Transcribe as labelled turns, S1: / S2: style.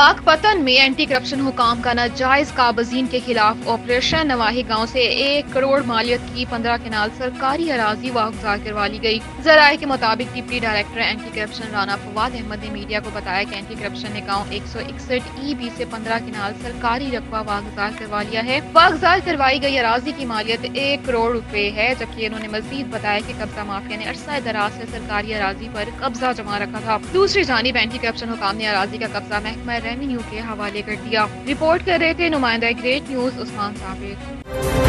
S1: पाकपतन में anti corruption हुकाम का नाजायज काबजीन के खिलाफ ऑपरेशन नवाही गांव से 1 करोड़ मालियत की 15 केनाल सरकारी अराजी वागुजार करवा ली गई। जराये के मुताबिक deputy director anti corruption Rana Fawad Ahmed ने मीडिया को बताया कि एंटी करप्शन ने गाँव 161 EB से 15 केनाल सरकारी रकबा वागुजार करवा लिया है। वागुजार करवाई गई अराजी की मालियत 1 करोड़ रुपए है, जबकि उन्होंने मजीद बताया कि कब्जा माफिया ने अरसा दराज से सरकारी अराजी पर कब्जा जमा रखा था। दूसरी जानिब एंटी करप्शन हुकाम ने अराजी का कब्जा महकमा रेवेन्यू के हवाले कर दिया। रिपोर्ट कर रहे थे नुमाइंदा ग्रेट न्यूज उस्मान साबिर।